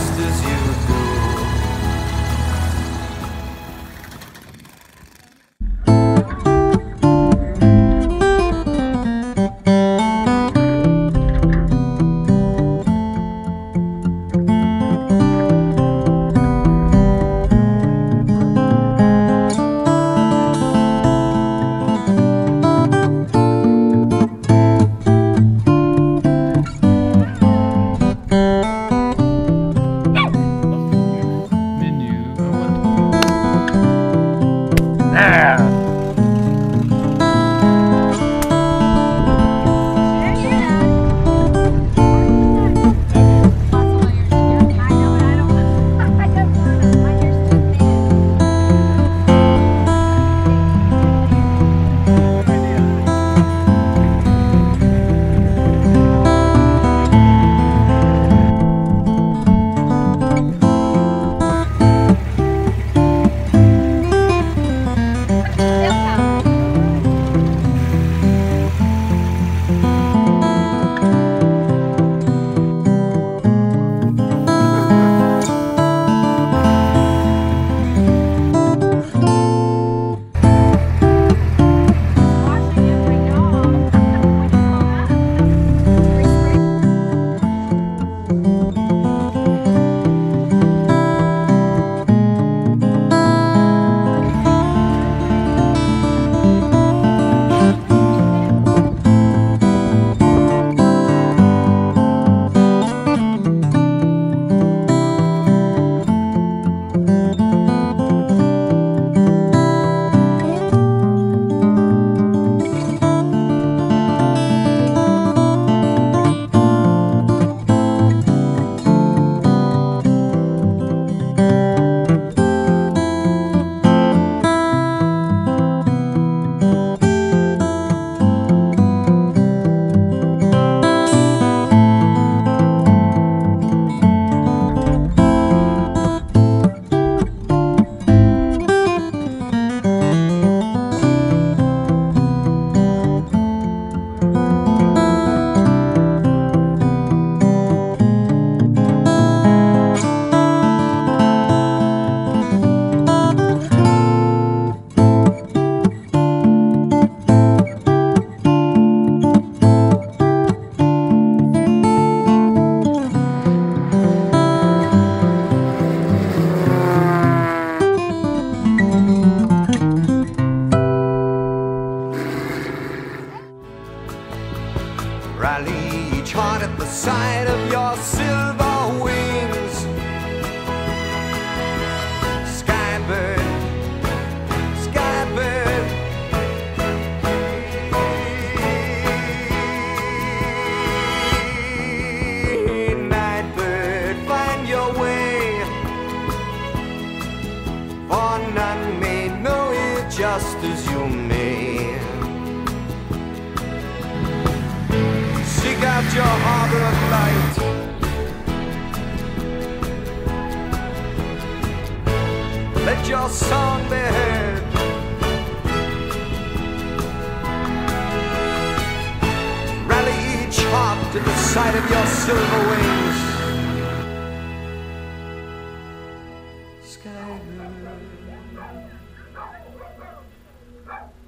just as you do. Rally each heart at the sight of your silver wings. Skybird, skybird, nightbird, find your way, for none may know it just as you may. Seek out your harbor of light. Let your song be heard. Rally each heart to the sight of your silver wings. Skybird.